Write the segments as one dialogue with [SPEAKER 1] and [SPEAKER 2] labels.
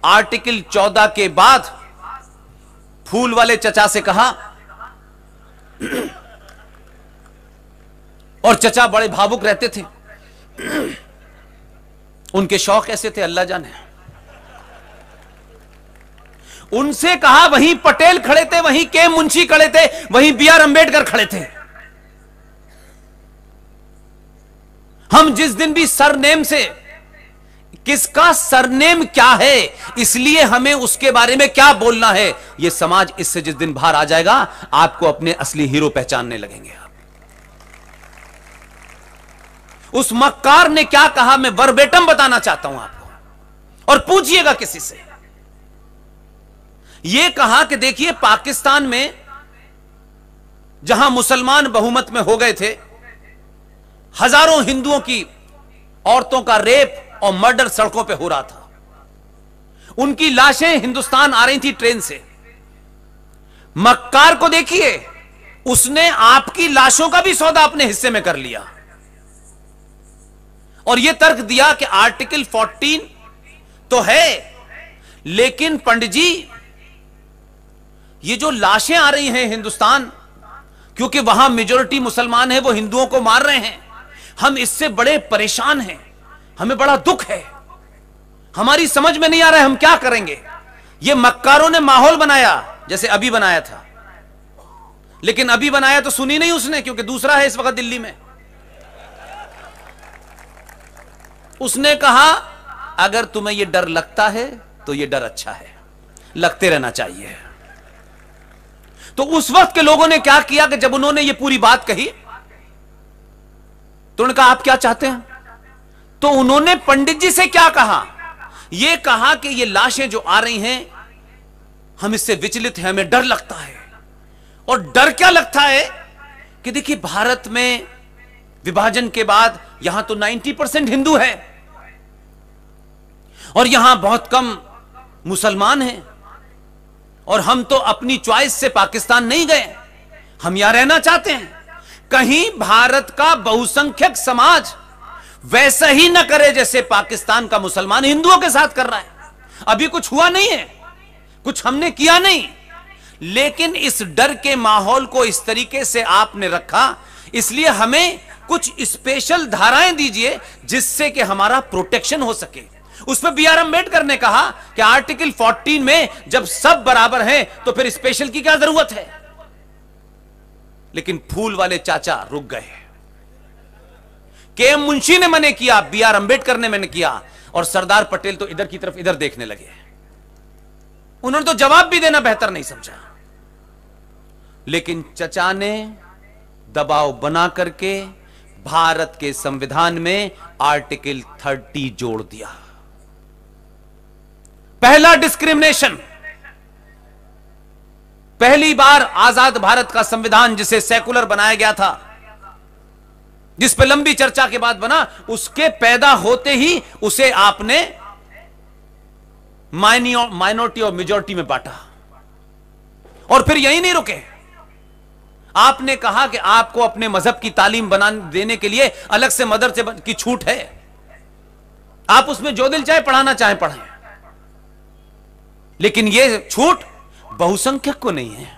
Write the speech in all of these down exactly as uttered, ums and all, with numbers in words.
[SPEAKER 1] Article चौदह के बाद फूल वाले चचा से कहा, और चचा बड़े भावुक रहते थे, उनके शौक ऐसे थे अल्लाह जाने। उनसे कहा, वहीं पटेल खड़े थे, वहीं के मुंशी खड़े थे, वहीं बी आर अंबेडकर खड़े थे। हम जिस दिन भी सरनेम से, किसका सरनेम क्या है, इसलिए हमें उसके बारे में क्या बोलना है, यह समाज इससे जिस दिन बाहर आ जाएगा, आपको अपने असली हीरो पहचानने लगेंगे आप। उस मक्कार ने क्या कहा, मैं वर्बेटम बताना चाहता हूं आपको, और पूछिएगा किसी से। यह कहा कि देखिए, पाकिस्तान में जहां मुसलमान बहुमत में हो गए थे, हजारों हिंदुओं की औरतों का रेप और मर्डर सड़कों पे हो रहा था, उनकी लाशें हिंदुस्तान आ रही थी ट्रेन से। मक्कार को देखिए, उसने आपकी लाशों का भी सौदा अपने हिस्से में कर लिया, और यह तर्क दिया कि आर्टिकल चौदह तो है, लेकिन पंडित जी ये जो लाशें आ रही हैं हिंदुस्तान, क्योंकि वहां मेजॉरिटी मुसलमान है, वो हिंदुओं को मार रहे हैं, हम इससे बड़े परेशान हैं, हमें बड़ा दुख है, हमारी समझ में नहीं आ रहा है हम क्या करेंगे। ये मक्कारों ने माहौल बनाया, जैसे अभी बनाया था, लेकिन अभी बनाया तो सुनी नहीं उसने, क्योंकि दूसरा है इस वक्त दिल्ली में। उसने कहा, अगर तुम्हें यह डर लगता है तो यह डर अच्छा है, लगते रहना चाहिए। तो उस वक्त के लोगों ने क्या किया कि जब उन्होंने ये पूरी बात कही, तो उन्होंने कहा आप क्या चाहते हैं, तो उन्होंने पंडित जी से क्या कहा, यह कहा कि ये लाशें जो आ रही हैं, हम इससे विचलित हैं, हमें डर लगता है। और डर क्या लगता है कि देखिए, भारत में विभाजन के बाद यहां तो नब्बे परसेंट हिंदू है, और यहां बहुत कम मुसलमान हैं, और हम तो अपनी चॉइस से पाकिस्तान नहीं गए, हम यहां रहना चाहते हैं। कहीं भारत का बहुसंख्यक समाज वैसा ही न करे जैसे पाकिस्तान का मुसलमान हिंदुओं के साथ कर रहा है। अभी कुछ हुआ नहीं है, कुछ हमने किया नहीं, लेकिन इस डर के माहौल को इस तरीके से आपने रखा, इसलिए हमें कुछ स्पेशल धाराएं दीजिए जिससे कि हमारा प्रोटेक्शन हो सके। उसमें बी आर अंबेडकर ने कहा कि आर्टिकल चौदह में जब सब बराबर हैं तो फिर स्पेशल की क्या जरूरत है। लेकिन फूल वाले चाचा रुक गए। के एम मुंशी ने मने किया, बी आर अंबेडकर ने मने किया, और सरदार पटेल तो इधर की तरफ इधर देखने लगे। उन्होंने तो जवाब भी देना बेहतर नहीं समझा, लेकिन चचा ने दबाव बना करके भारत के संविधान में आर्टिकल तीस जोड़ दिया। पहला डिस्क्रिमिनेशन, पहली बार आजाद भारत का संविधान जिसे सेकुलर बनाया गया था, जिस पे लंबी चर्चा के बाद बना, उसके पैदा होते ही उसे आपने माइनॉरिटी और मेजॉरिटी में बांटा। और फिर यही नहीं रुके, आपने कहा कि आपको अपने मजहब की तालीम बना देने के लिए अलग से मदरसे की छूट है, आप उसमें जो दिल चाहे पढ़ाना चाहे पढ़ें, लेकिन यह छूट बहुसंख्यक को नहीं है।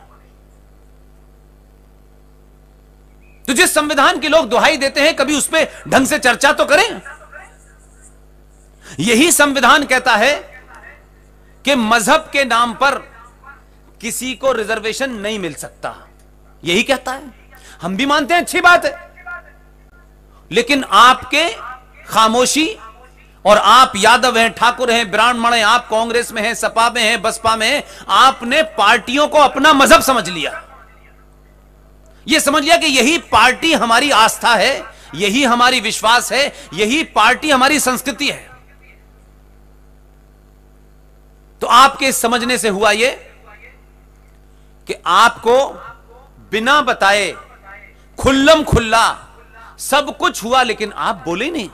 [SPEAKER 1] तो जिस संविधान के लोग दुहाई देते हैं, कभी उस पर ढंग से चर्चा तो करें। यही संविधान कहता है कि मजहब के नाम पर किसी को रिजर्वेशन नहीं मिल सकता, यही कहता है। हम भी मानते हैं, अच्छी बात है, लेकिन आपके खामोशी, और आप यादव हैं, ठाकुर हैं, ब्राह्मण हैं, आप कांग्रेस में हैं, सपा में हैं, बसपा में हैं, आपने पार्टियों को अपना मजहब समझ लिया। यह समझ लिया कि यही पार्टी हमारी आस्था है, यही हमारी विश्वास है, यही पार्टी हमारी संस्कृति है। तो आपके समझने से हुआ यह कि आपको बिना बताए खुल्लम खुल्ला सब कुछ हुआ, लेकिन आप बोले नहीं।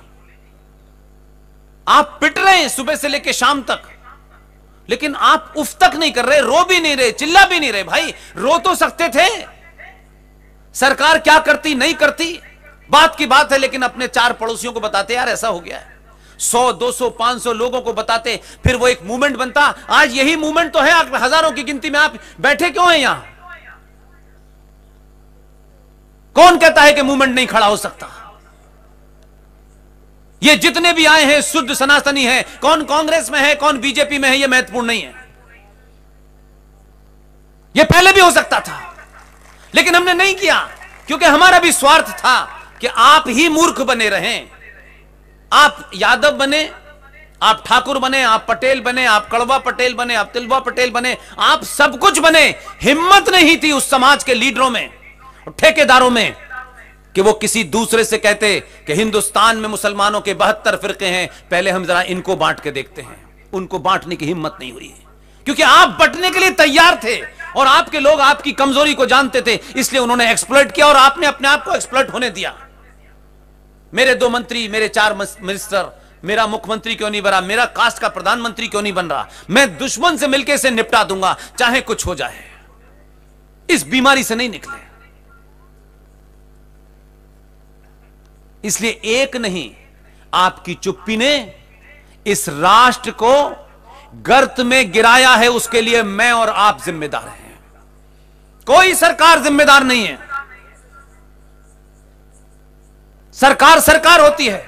[SPEAKER 1] आप पिट रहे हैं सुबह से लेकर शाम तक, लेकिन आप उफ तक नहीं कर रहे, रो भी नहीं रहे, चिल्ला भी नहीं रहे। भाई रो तो सकते थे, सरकार क्या करती नहीं करती बात की बात है, लेकिन अपने चार पड़ोसियों को बताते यार ऐसा हो गया है। सौ, दो सौ, पांच सौ लोगों को बताते, फिर वो एक मूवमेंट बनता। आज यही मूवमेंट तो है, हजारों की गिनती में आप बैठे क्यों हैं यहां? कौन कहता है कि मूवमेंट नहीं खड़ा हो सकता? ये जितने भी आए हैं शुद्ध सनातनी हैं। कौन कांग्रेस में है, कौन बीजेपी में है, ये महत्वपूर्ण नहीं है। ये पहले भी हो सकता था, लेकिन हमने नहीं किया, क्योंकि हमारा भी स्वार्थ था कि आप ही मूर्ख बने रहें। आप यादव बने, आप ठाकुर बने, आप पटेल बने, आप कड़वा पटेल बने, आप तिलवा पटेल बने, आप सब कुछ बने। हिम्मत नहीं थी उस समाज के लीडरों में और ठेकेदारों में कि वो किसी दूसरे से कहते कि हिंदुस्तान में मुसलमानों के बहत्तर फिरके हैं, पहले हम जरा इनको बांट के देखते हैं। उनको बांटने की हिम्मत नहीं हुई, क्योंकि आप बंटने के लिए तैयार थे और आपके लोग आपकी कमजोरी को जानते थे, इसलिए उन्होंने एक्सप्लॉइट किया और आपने अपने आप को एक्सप्लॉइट होने दिया। मेरे दो मंत्री, मेरे चार मिनिस्टर, मेरा मुख्यमंत्री क्यों नहीं बना, मेरा कास्ट का प्रधानमंत्री क्यों नहीं बन रहा? मैं दुश्मन से मिलकर इसे निपटा दूंगा, चाहे कुछ हो जाए। इस बीमारी से नहीं निकले। इसलिए एक नहीं, आपकी चुप्पी ने इस राष्ट्र को गर्त में गिराया है। उसके लिए मैं और आप जिम्मेदार हैं, कोई सरकार जिम्मेदार नहीं है। सरकार सरकार होती है,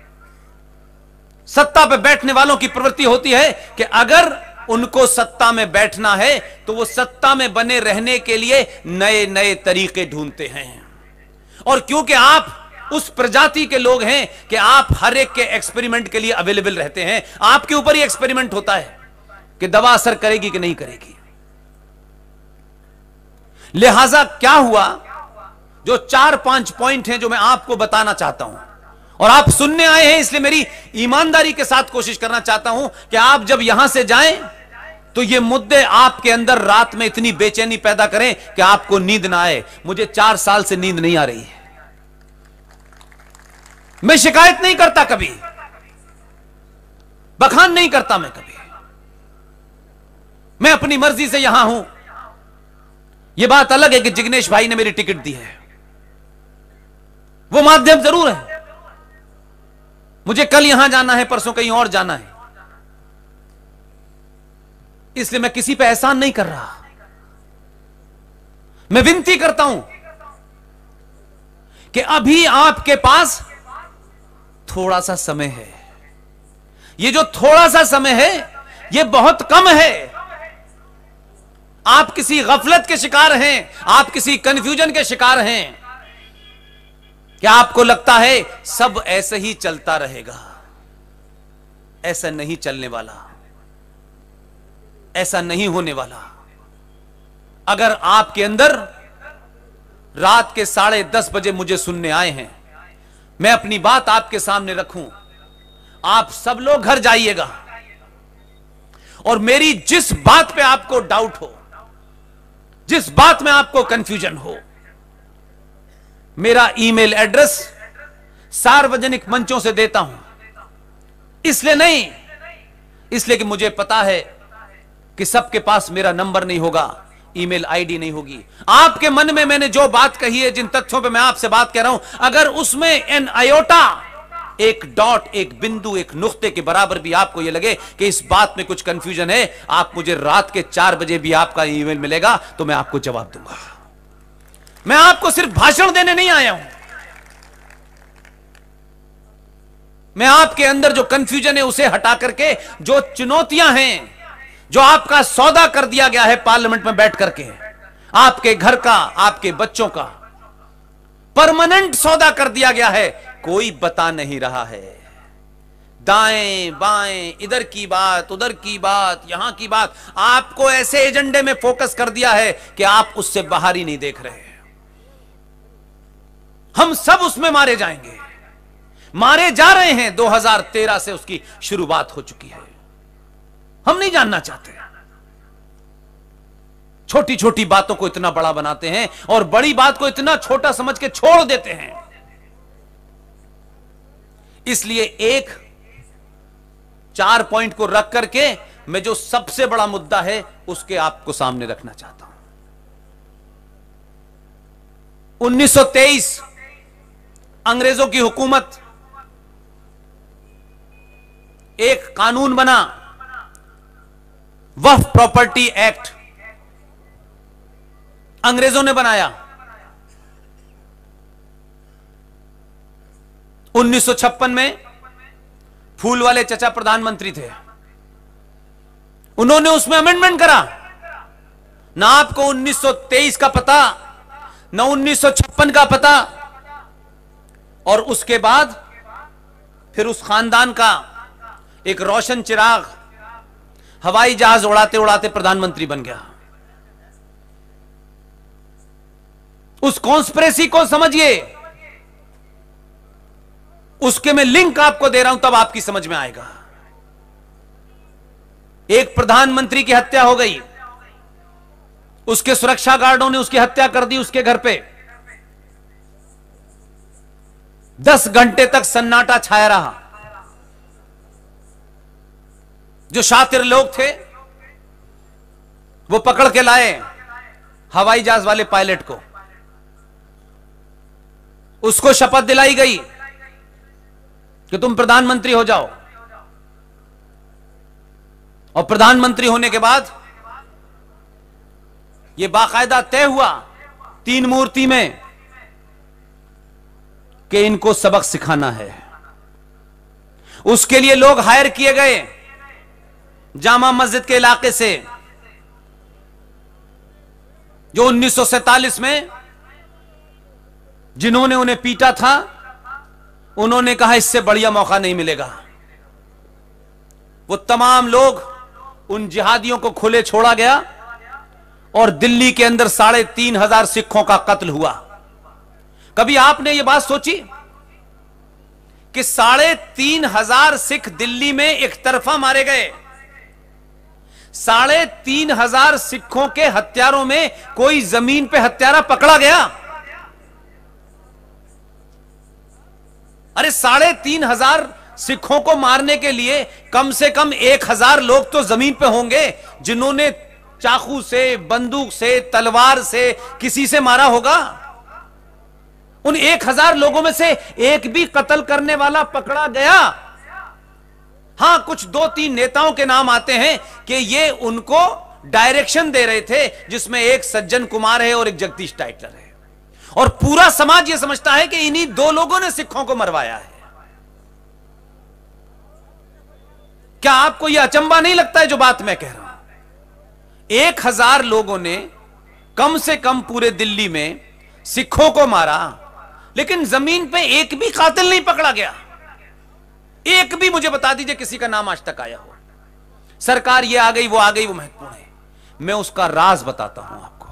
[SPEAKER 1] सत्ता पे बैठने वालों की प्रवृत्ति होती है कि अगर उनको सत्ता में बैठना है तो वो सत्ता में बने रहने के लिए नए नए तरीके ढूंढते हैं। और क्योंकि आप उस प्रजाति के लोग हैं कि आप हर एक के एक्सपेरिमेंट के लिए अवेलेबल रहते हैं, आपके ऊपर ही एक्सपेरिमेंट होता है कि दवा असर करेगी कि नहीं करेगी। लिहाजा क्या हुआ, जो चार पांच पॉइंट हैं जो मैं आपको बताना चाहता हूं, और आप सुनने आए हैं, इसलिए मेरी ईमानदारी के साथ कोशिश करना चाहता हूं कि आप जब यहां से जाएं तो ये मुद्दे आपके अंदर रात में इतनी बेचैनी पैदा करें कि आपको नींद ना आए। मुझे चार साल से नींद नहीं आ रही है। मैं शिकायत नहीं करता, कभी बखान नहीं करता, मैं कभी मैं अपनी मर्जी से यहां हूं। यह बात अलग है कि जिग्नेश भाई ने मेरी टिकट दी है, वो माध्यम जरूर है। मुझे कल यहां जाना है, परसों कहीं और जाना है, इसलिए मैं किसी पे एहसान नहीं कर रहा। मैं विनती करता हूं कि अभी आपके पास थोड़ा सा समय है। ये जो थोड़ा सा समय है ये बहुत कम है। आप किसी गफलत के शिकार हैं, आप किसी कंफ्यूजन के शिकार हैं। क्या आपको लगता है सब ऐसे ही चलता रहेगा? ऐसा नहीं चलने वाला, ऐसा नहीं होने वाला। अगर आपके अंदर रात के साढ़े दस बजे मुझे सुनने आए हैं, मैं अपनी बात आपके सामने रखूं, आप सब लोग घर जाइएगा और मेरी जिस बात पे आपको डाउट हो, जिस बात में आपको कंफ्यूजन हो, मेरा ईमेल एड्रेस सार्वजनिक मंचों से देता हूं। इसलिए नहीं, इसलिए कि मुझे पता है कि सबके पास मेरा नंबर नहीं होगा, ईमेल आईडी नहीं होगी। आपके मन में मैंने जो बात कही है, जिन तथ्यों पे मैं आपसे बात कर रहा हूं, अगर उसमें एन आयोटा, एक डॉट, एक बिंदु, एक नुक्ते के बराबर भी आपको यह लगे कि इस बात में कुछ कंफ्यूजन है, आप मुझे रात के चार बजे भी आपका ईमेल मिलेगा तो मैं आपको जवाब दूंगा। मैं आपको सिर्फ भाषण देने नहीं आया हूं, मैं आपके अंदर जो कंफ्यूजन है उसे हटा करके, जो चुनौतियां हैं, जो आपका सौदा कर दिया गया है पार्लियामेंट में बैठ करके, आपके घर का, आपके बच्चों का परमानेंट सौदा कर दिया गया है, कोई बता नहीं रहा है। दाएं बाएं, इधर की बात, उधर की बात, यहां की बात, आपको ऐसे एजेंडे में फोकस कर दिया है कि आप उससे बाहर ही नहीं देख रहे। हम सब उसमें मारे जाएंगे, मारे जा रहे हैं। दो हज़ार तेरह से उसकी शुरुआत हो चुकी है। हम नहीं जानना चाहते। छोटी छोटी बातों को इतना बड़ा बनाते हैं और बड़ी बात को इतना छोटा समझ के छोड़ देते हैं। इसलिए एक चार पॉइंट को रख करके मैं जो सबसे बड़ा मुद्दा है उसके आपको सामने रखना चाहता हूं। उन्नीस सौ तेईस अंग्रेजों की हुकूमत एक कानून बना, वक्फ प्रॉपर्टी एक्ट, अंग्रेजों ने बनाया। उन्नीस सौ छप्पन में फूल वाले चचा प्रधानमंत्री थे, उन्होंने उसमें अमेंडमेंट करा। ना आपको उन्नीस सौ तेईस का पता, ना उन्नीस सौ छप्पन का पता। और उसके बाद फिर उस खानदान का एक रोशन चिराग हवाई जहाज उड़ाते उड़ाते प्रधानमंत्री बन गया। उस कॉन्स्पिरेसी को समझिए, उसके मैं लिंक आपको दे रहा हूं, तब आपकी समझ में आएगा। एक प्रधानमंत्री की हत्या हो गई, उसके सुरक्षा गार्डों ने उसकी हत्या कर दी उसके घर पे। दस घंटे तक सन्नाटा छाया रहा। जो शातिर लोग थे वो पकड़ के लाए हवाई जहाज वाले पायलट को, उसको शपथ दिलाई गई कि तुम प्रधानमंत्री हो जाओ। और प्रधानमंत्री होने के बाद यह बाकायदा तय हुआ तीन मूर्ति में कि इनको सबक सिखाना है। उसके लिए लोग हायर किए गए जामा मस्जिद के इलाके से, जो उन्नीस सौ सैंतालीस में जिन्होंने उन्हें पीटा था, उन्होंने कहा इससे बढ़िया मौका नहीं मिलेगा। वो तमाम लोग, उन जिहादियों को खुले छोड़ा गया और दिल्ली के अंदर साढ़े तीन हजार सिखों का कत्ल हुआ। कभी आपने ये बात सोची कि साढ़े तीन हजार सिख दिल्ली में एक तरफा मारे गए? साढ़े तीन हजार सिखों के हत्यारों में कोई जमीन पे हत्यारा पकड़ा गया? अरे साढ़े तीन हजार सिखों को मारने के लिए कम से कम एक हजार लोग तो जमीन पे होंगे जिन्होंने चाकू से, बंदूक से, तलवार से, किसी से मारा होगा। उन एक हजार लोगों में से एक भी कत्ल करने वाला पकड़ा गया? हां, कुछ दो तीन नेताओं के नाम आते हैं कि ये उनको डायरेक्शन दे रहे थे, जिसमें एक सज्जन कुमार है और एक जगदीश टाइटलर है। और पूरा समाज यह समझता है कि इन्हीं दो लोगों ने सिखों को मरवाया है। क्या आपको यह अचंबा नहीं लगता है जो बात मैं कह रहा हूं? एक हजार लोगों ने कम से कम पूरे दिल्ली में सिखों को मारा, लेकिन जमीन पे एक भी कातिल नहीं पकड़ा गया। एक भी मुझे बता दीजिए किसी का नाम आज तक आया हो। सरकार ये आ गई, वो आ गई, वो महत्वपूर्ण है। मैं उसका राज बताता हूं आपको।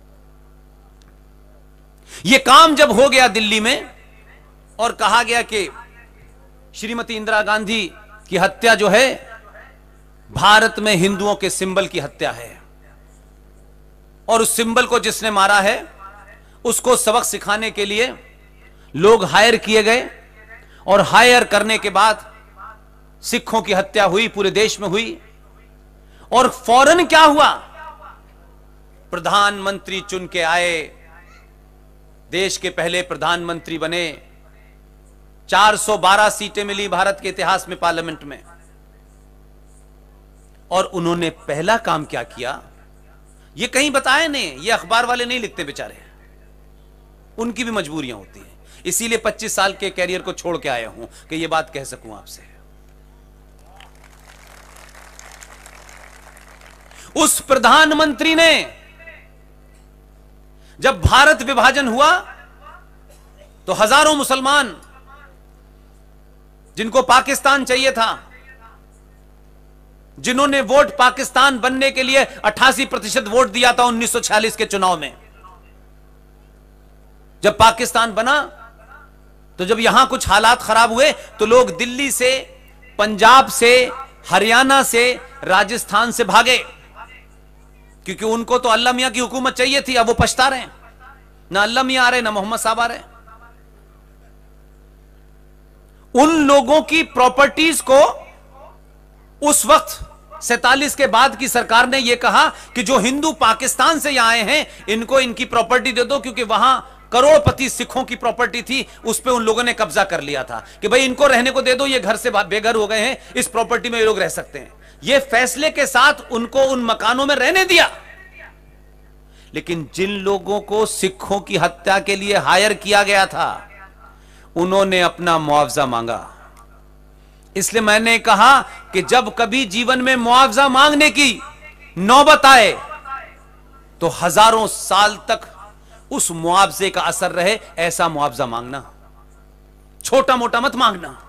[SPEAKER 1] ये काम जब हो गया दिल्ली में और कहा गया कि श्रीमती इंदिरा गांधी की हत्या जो है भारत में हिंदुओं के सिंबल की हत्या है, और उस सिंबल को जिसने मारा है उसको सबक सिखाने के लिए लोग हायर किए गए, और हायर करने के बाद सिखों की हत्या हुई, पूरे देश में हुई। और फौरन क्या हुआ? प्रधानमंत्री चुन के आए, देश के पहले प्रधानमंत्री बने। चार सौ बारह सीटें मिली भारत के इतिहास में पार्लियामेंट में। और उन्होंने पहला काम क्या किया, ये कहीं बताया नहीं, ये अखबार वाले नहीं लिखते बेचारे, उनकी भी मजबूरियां होती हैं। इसीलिए पच्चीस साल के कैरियर को छोड़ के आया हूं कि ये बात कह सकूं आपसे। उस प्रधानमंत्री ने, जब भारत विभाजन हुआ तो हजारों मुसलमान जिनको पाकिस्तान चाहिए था, जिन्होंने वोट पाकिस्तान बनने के लिए अट्ठासी प्रतिशत वोट दिया था उन्नीस सौ छियालीस के चुनाव में, जब पाकिस्तान बना तो जब यहां कुछ हालात खराब हुए तो लोग दिल्ली से, पंजाब से, हरियाणा से, राजस्थान से भागे, क्योंकि उनको तो अल्लाह मियां की हुकूमत चाहिए थी। अब वो पछता रहे हैं, ना अल्लाह मियां आ रहे, ना मोहम्मद साहब आ रहे। उन लोगों की प्रॉपर्टीज को उस वक्त सैतालीस के बाद की सरकार ने यह कहा कि जो हिंदू पाकिस्तान से यहां आए हैं इनको इनकी प्रॉपर्टी दे दो, क्योंकि वहां करोड़पति सिखों की प्रॉपर्टी थी, उस पे उन लोगों ने कब्जा कर लिया था कि भाई इनको रहने को दे दो, ये घर से बेघर हो गए हैं, इस प्रॉपर्टी में ये लोग रह सकते हैं। ये फैसले के साथ उनको उन मकानों में रहने दिया। लेकिन जिन लोगों को सिखों की हत्या के लिए हायर किया गया था, उन्होंने अपना मुआवजा मांगा। इसलिए मैंने कहा कि जब कभी जीवन में मुआवजा मांगने की नौबत आए तो हजारों साल तक उस मुआवजे का असर रहे, ऐसा मुआवजा मांगना, छोटा मोटा मत मांगना।